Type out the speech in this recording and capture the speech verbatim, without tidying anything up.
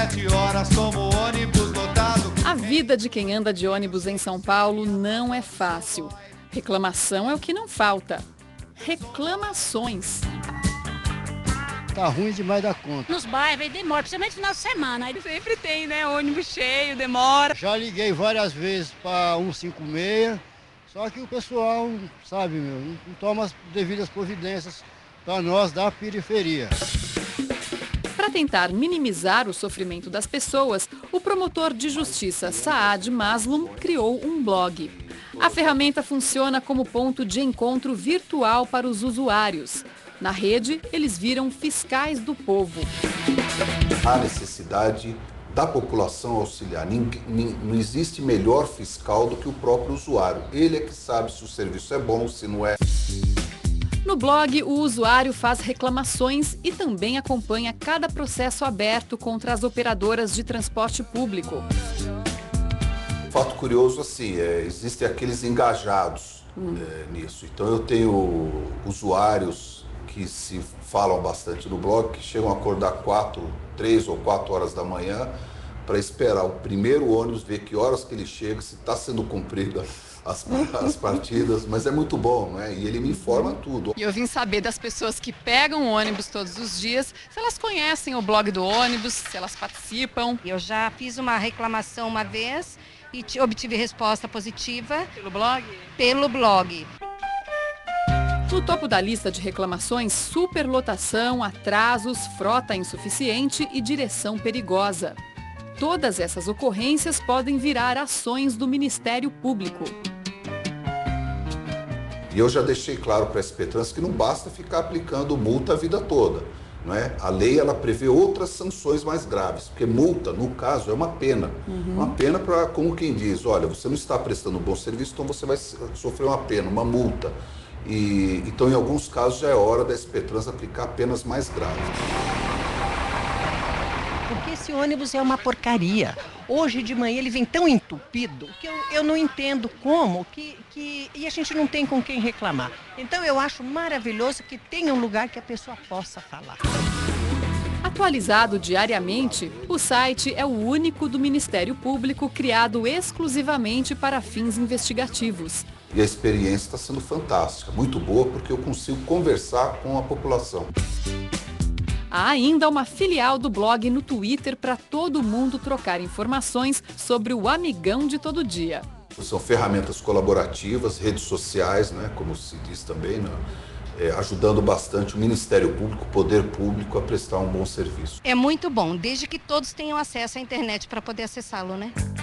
sete horas como ônibus lotado. A vida de quem anda de ônibus em São Paulo não é fácil. Reclamação é o que não falta. Reclamações. Tá ruim demais da conta. Nos bairros aí demora, principalmente no final de semana. Aí sempre tem, né? Ônibus cheio, demora. Já liguei várias vezes para cento e cinquenta e seis, só que o pessoal, sabe, meu, não toma as devidas providências para nós da periferia. Para tentar minimizar o sofrimento das pessoas, o promotor de justiça Saad Maslum criou um blog. A ferramenta funciona como ponto de encontro virtual para os usuários. Na rede, eles viram fiscais do povo. Há necessidade da população auxiliar. Não existe melhor fiscal do que o próprio usuário. Ele é que sabe se o serviço é bom, se não é. No blog, o usuário faz reclamações e também acompanha cada processo aberto contra as operadoras de transporte público. Fato curioso, assim, é, existem aqueles engajados hum. é, nisso. Então eu tenho usuários que se falam bastante no blog, que chegam a acordar quatro, três ou quatro horas da manhã para esperar o primeiro ônibus, ver que horas que ele chega, se está sendo cumprida as, as partidas, mas é muito bom, né? E ele me informa tudo. E eu vim saber das pessoas que pegam o ônibus todos os dias, se elas conhecem o blog do ônibus, se elas participam. Eu já fiz uma reclamação uma vez e obtive resposta positiva. Pelo blog? Pelo blog. No topo da lista de reclamações, superlotação, atrasos, frota insuficiente e direção perigosa. Todas essas ocorrências podem virar ações do Ministério Público. E eu já deixei claro para a S P Trans que não basta ficar aplicando multa a vida toda. Não é? A lei ela prevê outras sanções mais graves, porque multa, no caso, é uma pena. Uhum. Uma pena para, como quem diz, olha, você não está prestando um bom serviço, então você vai sofrer uma pena, uma multa. E, então, em alguns casos, já é hora da S P Trans aplicar penas mais graves. Porque esse ônibus é uma porcaria. Hoje de manhã ele vem tão entupido que eu, eu não entendo como que, que... E a gente não tem com quem reclamar. Então eu acho maravilhoso que tenha um lugar que a pessoa possa falar. Atualizado diariamente, o site é o único do Ministério Público criado exclusivamente para fins investigativos. E a experiência está sendo fantástica, muito boa, porque eu consigo conversar com a população. Há ainda uma filial do blog no Twitter para todo mundo trocar informações sobre o amigão de todo dia. São ferramentas colaborativas, redes sociais, né, como se diz também, né, é, ajudando bastante o Ministério Público, o Poder Público a prestar um bom serviço. É muito bom, desde que todos tenham acesso à internet para poder acessá-lo, né?